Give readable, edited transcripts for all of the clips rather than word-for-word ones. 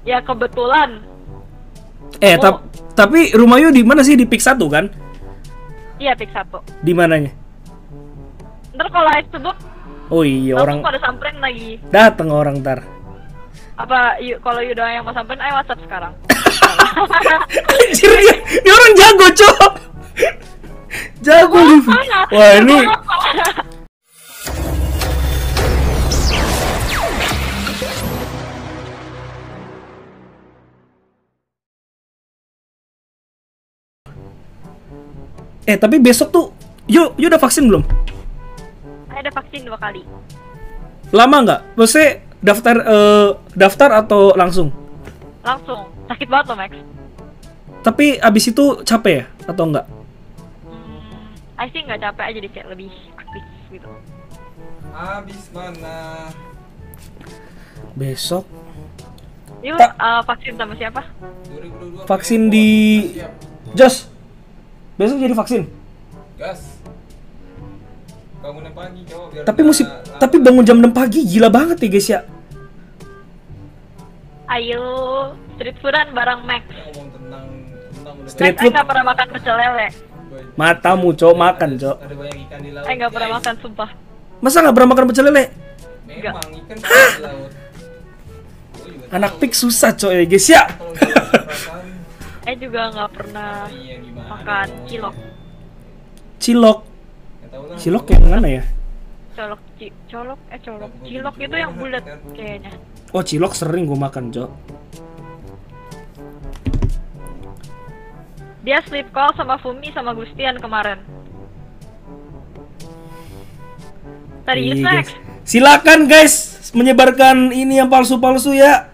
Ya kebetulan. Tapi rumah Yu di mana sih? Di Pik 1 kan? Iya, pick 1. Di mananya? Ntar kalau live sebut, Oh iya, langsung orang pada samperin lagi. datang orang ntar. Apa kalau you doang yang mau samperin, ayo WhatsApp sekarang. Anjir, dia orang jago, Cok. Jago nih. Wah, ini tapi besok tuh Yu udah vaksin belum? Ada vaksin 2 kali. Lama nggak? Maksudnya daftar atau langsung? Langsung. Sakit banget loh, Max. Tapi abis itu capek ya? Atau enggak? I think nggak capek aja, jadi kayak lebih aktif gitu. Abis mana? Besok Yuk, vaksin sama siapa? 2022 vaksin di Jos. Besok jadi vaksin. Gas. Bangun pagi, coba biar Tapi bangun jam 6 pagi gila banget ya, guys ya. Ayo, street foodan bareng Max. ngomong tentang udah Street Max, food. nggak pernah makan pecel lele. Matamu, Cok, makan, Cok. Ada banyak ikan di laut. Nggak pernah guys. makan, sumpah. Masa nggak pernah makan pecel lele? Memang ikan di laut. Gua juga Anak tahu. pik susah, Cok ya, guys ya. Kalau udah perasaan, Juga nggak pernah iya gimana? makan dong? cilok. Cilok. Nggak tahu lah. Cilok yang mana ya? Colok. Cilok itu yang bulat kayaknya. Oh, cilok sering gue makan, Cok. Dia sleep call sama Fumi sama Gustian kemarin. Serius, Iya, Max? guys. Silakan, guys, menyebarkan ini yang palsu-palsu ya.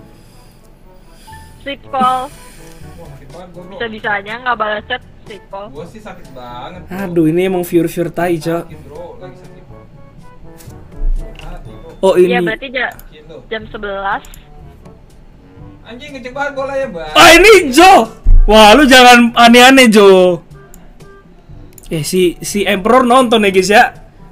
Sleep call. Wah, sakit banget gua, bro. Bisa-bisanya nggak balas chat sleep call. Gua sih sakit banget. Bro. Aduh, ini emang viewer tai, Cok. Sakit, bro. Lagi sakit. Hati, bro. Oh, ini. Iya, berarti Sakit lo. jam 11. Anjing ngecek banget bola ya, Bang. Ah, ini Jo. Wah, lu jangan aneh-aneh, Jo. Si Emperor nonton ya, guys ya.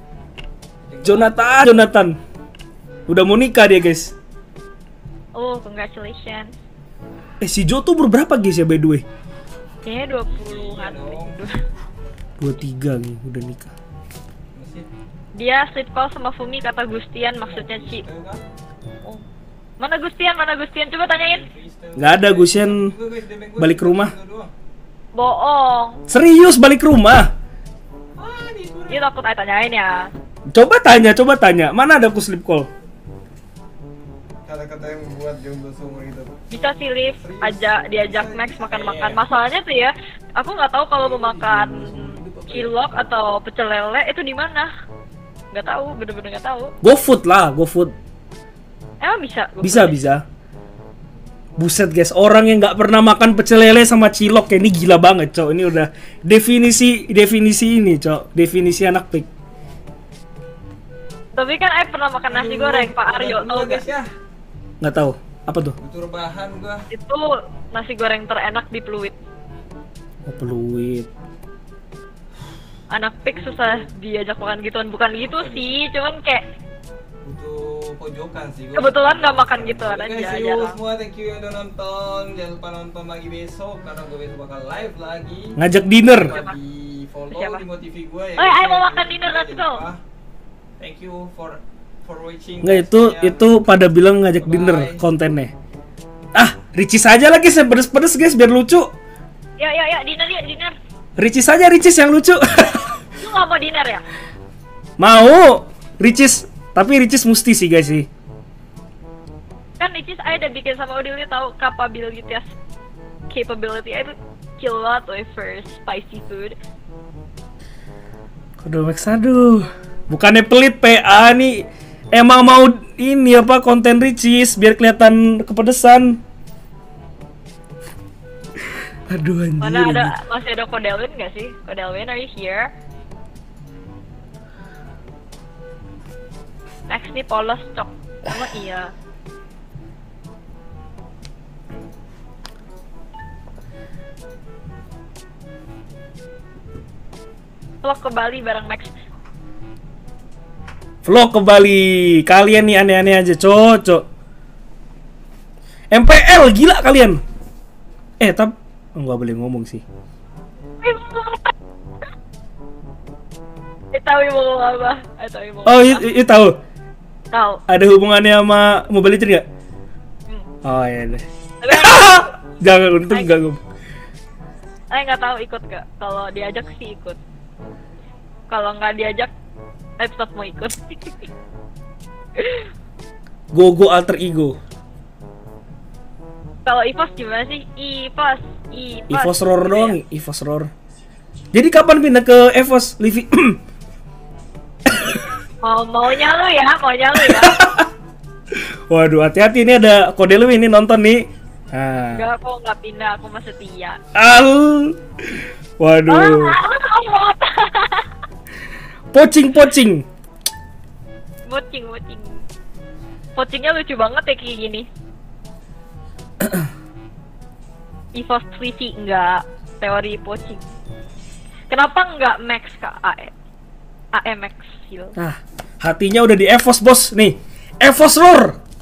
Jonathan. Udah mau nikah dia, guys. Oh, congratulations. Si Jo tuh berberapa, guys ya, by the way? Kayaknya 20-an. dong. 23 nih, udah nikah. Masih Dia sleep call sama Fumi, kata Gustian, maksudnya Ci. tahu kan? Oh. Mana Gustian? Coba tanyain. Nggak ada, Gusian balik ke rumah. Bohong. Serius balik ke rumah. Dia takut saya tanyain ya. Coba tanya. Mana ada aku sleep call? Kata-kata yang membuat jomblo seumur hidup. Bisa sih Liv, diajak Max makan-makan. Masalahnya tuh ya, aku nggak tahu kalau mau makan cilok atau pecel lele itu di mana. Nggak tahu, bener-bener nggak tahu. GoFood lah, GoFood. Emang bisa? Bisa. Buset, guys, orang yang nggak pernah makan pecel lele sama cilok ya, ini gila banget, Cok. Ini udah definisi ini, Cok. Definisi anak pik. Tapi kan saya pernah makan nasi goreng, Pak Aryo, tau guys gak? ya. Nggak tahu. Apa tuh? Butuh rebahan gua. Itu nasi goreng terenak di Pluit. Oh, peluit. Anak pik susah diajak makan gituan, bukan gitu sih, cuman kayak Butuh pojokan sih gua. kebetulan nggak makan gituan Oke, aja. see you jarang. semua, thank you yang udah nonton. Jangan lupa nonton lagi besok karena gue besok bakal live lagi. Ngajak dinner. Siapa? Di follow Siapa? di TV gue ya. Oh, ayo mau Jangan makan dinner, let's go. lupa. Thank you for watching. Nggak, itu pada bilang ngajak dinner kontennya. Ricis aja lagi, saya pedes-pedes, guys, biar lucu. Ya, dinner. Ricis aja, Ricis yang lucu. Lu nggak mau dinner ya? Mau Ricis, tapi Ricis mesti sih, guys sih. Kan Ricis saya udah bikin sama Odili, tahu capability itu kill lot for spicy food. Aduh, bukannya pelit PA nih, emang mau ini apa konten Ricis biar kelihatan kepedesan. Aduh, anjir. Mana masih ada Kodelwin nggak sih? Kodelwin, are you here? Next nih polos cok. Oh iya. Vlog ke Bali bareng Max. Vlog ke Bali. Kalian nih aneh-aneh aja, cocok. MPL gila kalian. Nggak boleh ngomong sih. Tahu mau ngomong apa? Tahu mau Oh, ngomong apa? itu tahu. Tahu. Ada hubungannya sama Mobile Legends nggak? Oh iya deh. Tapi Jangan, untung nggak ngomong. saya nggak tahu ikut nggak. Kalau diajak sih ikut. Kalau nggak diajak, saya tetap mau ikut. Gogo alter ego. Kalau EVOS gimana sih? EVOS Roar doang, EVOS Roar. Jadi kapan pindah ke EVOS, Livi? Maunya lu ya. Waduh, hati-hati ini ada kode lu ini nonton nih. Enggak, aku nggak pindah, aku masih setia. Waduh. Pocing. Pocingnya lucu banget ya kayak gini. EVOS Livi enggak teori pocing. Kenapa enggak Max ke AE? AE Max heal. Hatinya udah di EVOS, Bos. Nih, EVOS Roar.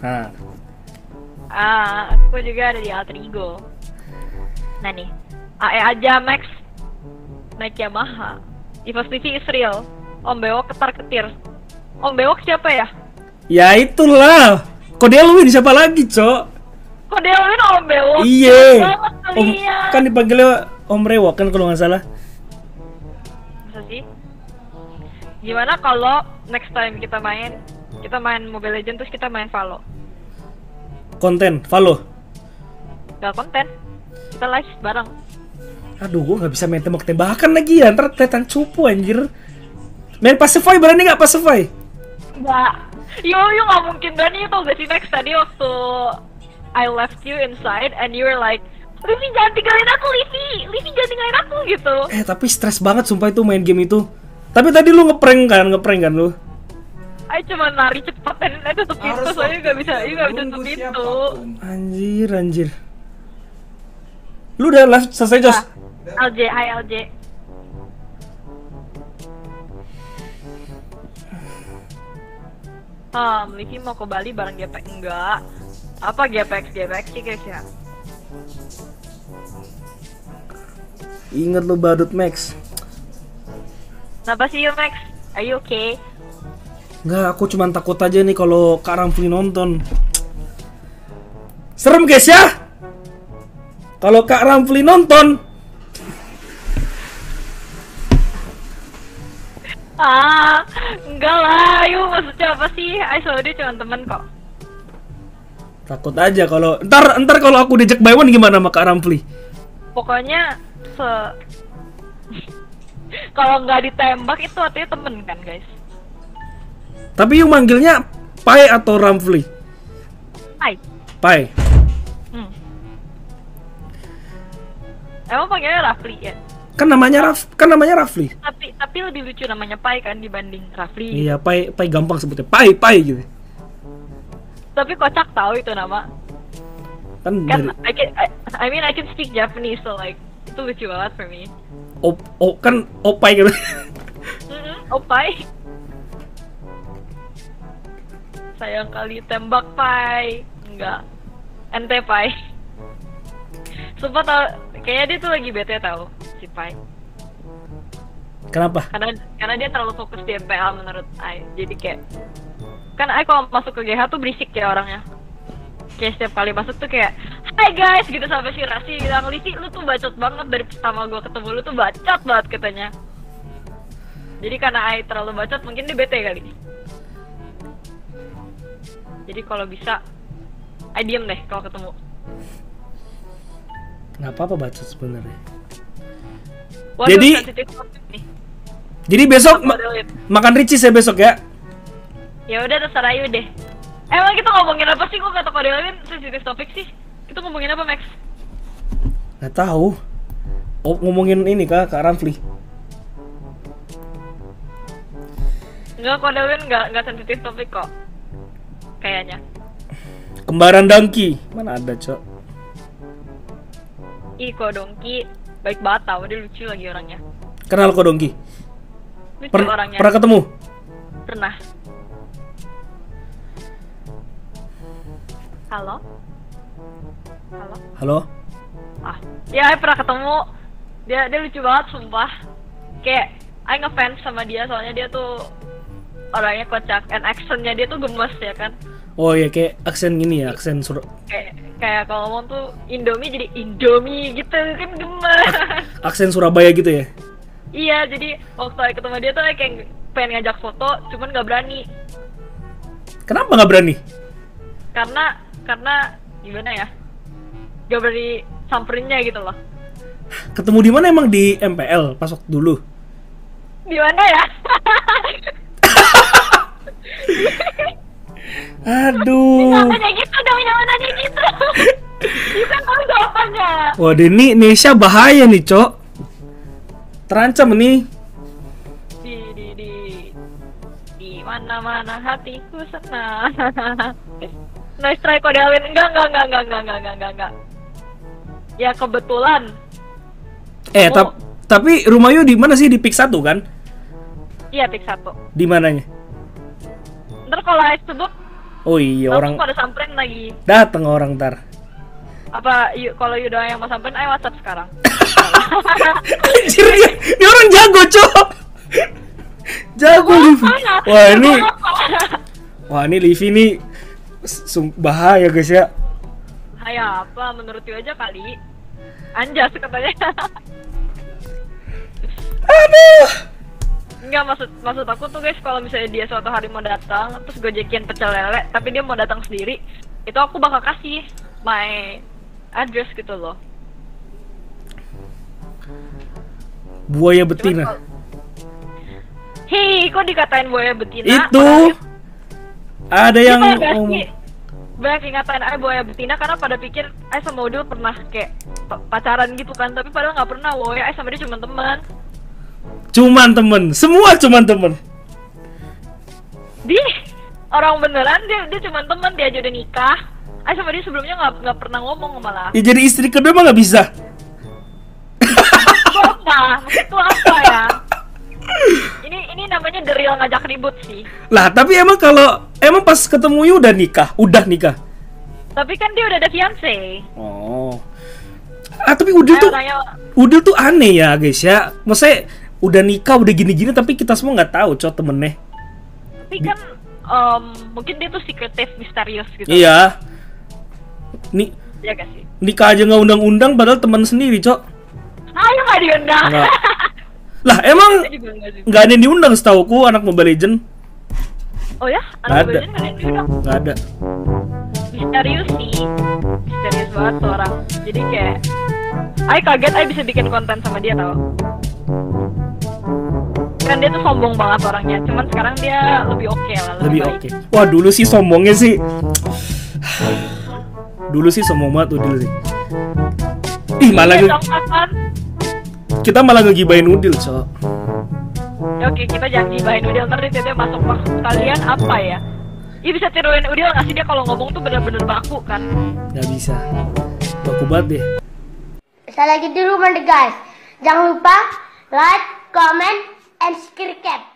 Aku juga ada di alter ego. Nah nih, AE aja Max naik Yamaha. EVOS Livi is real. Om Bewok ketar-ketir. Om Bewok siapa ya? Ya itulah. Kode Elwin siapa lagi, Cok? Kode Elwin Om Bewok. Iya. Kan dipanggilnya Om Rewok kan kalau nggak salah. Masa sih? Gimana kalau next time kita main Mobile Legends terus kita main Valo? Konten, follow. Gak konten. Kita live bareng. Aduh, gua nggak bisa main tembak-tembakan lagi ya. Ntar kelihatan cupu anjir. Main Pacify berani nggak Pacify? Nggak. Yo nggak mungkin berani itu gak sih Max tadi waktu I left you inside and you were like, Livi jangan tinggalin aku, Livi jangan tinggalin aku gitu. Tapi stres banget sumpah itu main game itu. Tapi tadi lu ngeprank kan lu? Ayo cuma lari cepat dan tutup pintu, soalnya nggak bisa tutup pintu. Anjir. Lu udah live selesai, Jos? LJ, hai LJ. Livi mau ke Bali bareng GPX enggak? Apa GPX sih guys ya? Ingat lu badut Max. Kenapa sih Max? Are you okay? Enggak, aku cuma takut aja nih kalau Kak Ramfli nonton. Serem guys ya? Kalau Kak Ramfli nonton. Enggak lah, yuk maksudnya apa sih? Sama dia cuma temen kok. Takut aja kalau ntar kalau aku diajak by one gimana sama Kak Ramfli? Pokoknya kalau nggak ditembak itu artinya temen kan guys. Tapi yang manggilnya Pai atau Ramfli? Pai. Emang panggilnya Rafli ya? Kan namanya Rafli. Tapi lebih lucu namanya Pai kan dibanding Rafli. Iya, Pai gampang sebutnya. Pai gitu. Tapi kocak tahu itu nama. Kan dari... I can speak Japanese, so like itu lucu banget for me. Kan Opai gitu. Opai. Sayang kali tembak Pai. Enggak. Ente Pai. Sumpah tau, kayaknya dia tuh lagi bete tau si Pai. Kenapa? Karena dia terlalu fokus di MPL menurut Ai. Jadi kayak kan Ai kalau masuk ke GH tuh berisik ya orangnya. Kayak setiap kali masuk tuh kayak hai guys gitu, sampai si Rasi bilang Lisi lu tuh bacot banget dari pertama gua ketemu lu tuh bacot banget katanya. Jadi karena Ai terlalu bacot mungkin dia bete kali. Jadi kalau bisa Ai diem deh kalau ketemu. Kenapa apa bacot sebenarnya? Waduh, jadi besok makan ricis ya besok ya? Ya udah terserah Ayu deh. Emang kita ngomongin apa sih? Kok kata Kode Elwin sensitif topik sih? Kita ngomongin apa Max? Gak tahu. Ngomongin ini Kak Ramfli. Enggak, Kode Elwin nggak sensitif topik kok. Kayaknya. Kembaran Dongki mana ada Cok? Kok Dongki baik banget tau, dia lucu lagi orangnya. Kenal kok Dongki? Lucu orangnya. Pernah ketemu? Pernah. Halo? Halo? Halo? Ah, ya Ai pernah ketemu. Dia lucu banget sumpah. Kayak Ai ngefans sama dia soalnya dia tuh orangnya kocak, and accentnya dia tuh gemes ya kan. Oh iya, kayak aksen gini ya, aksen Kayak kalau ngomong tuh Indomie jadi Indomie gitu kan gemes. aksen Surabaya gitu ya? Iya, jadi waktu Ai ketemu dia tuh Ai kayak pengen ngajak foto, cuman nggak berani. Kenapa nggak berani? Karena gimana ya? Gak berani samperinnya gitu loh. Ketemu di mana emang, di MPL pas waktu dulu? Di mana ya? Aduh. Jangan nanya gitu dong, jangan nanya gitu. You kan tahu jawabannya. Waduh, ini Nesha bahaya nih, Cok. Terancam nih. Di mana-mana hatiku senang. Nice try kok Delwin. Enggak. Ya kebetulan. Tapi rumah Yu di mana sih? Di Pik 1 kan? Iya, Pik 1. Di mananya? Ntar kalau Ais sebut, Oh iya, orang pada samperin lagi. datang orang ntar. Apa kalau Yu doang yang mau samperin, Ai WhatsApp sekarang. Anjir, dia orang jago, Cok. Jago Livi. Wah ini Livi nih bahaya guys ya. Hai apa? Menurut Yu aja kali. Anjas katanya. Aduh. Enggak, maksud aku tuh guys, kalau misalnya dia suatu hari mau datang terus gojekin pecel lele tapi dia mau datang sendiri, itu aku bakal kasih my address gitu loh. Buaya betina. Hei, kok dikatain buaya betina? Itu ada yang banyak yang ngatain Ai buaya betina karena pada pikir Ai sama Udil pernah kayak pacaran gitu kan, tapi padahal nggak pernah woy. Ai sama dia cuma teman. Semua cuman temen. Di orang beneran dia cuma teman, dia aja udah nikah. Ai sama dia sebelumnya nggak pernah ngomong malah. Ya jadi istri kedua mah nggak bisa. Apa? Maksud apa ya? Ini namanya the real ngajak ribut sih. Lah tapi emang pas ketemu Yu udah nikah. Tapi kan dia udah ada fiance. Oh. Tapi Udil tuh aneh ya guys ya. Maksudnya udah nikah udah gini-gini tapi kita semua nggak tahu Cok temennya. Tapi kan mungkin dia tuh secretive, misterius gitu. Iya. Iya gak sih? Nikah aja nggak undang-undang padahal teman sendiri Cok. Ayo nggak diundang. Nggak. Lah emang nggak ada yang diundang setauku anak Mobile Legend. Oh ya? Anak Mobile Legend nggak ada yang diundang? Nggak ada. Misterius sih, misterius banget tuh orang. Jadi kayak Ai kaget Ai bisa bikin konten sama dia tau. Kan dia tuh sombong banget orangnya, cuman sekarang dia lebih oke lah. Lebih oke. Wah dulu sih sombongnya sih. Dulu sih sombong banget Udil sih. Ih malah kita malah ngegibain Udil so. Ya oke, kita jangan gibahin Udil, ntar dia masuk kalian apa ya? Iya bisa tiruin Udil nggak sih, dia kalau ngomong tuh bener-bener baku kan? Nggak bisa, baku banget deh. Saya lagi di rumah deh guys. Jangan lupa like, comment, and subscribe.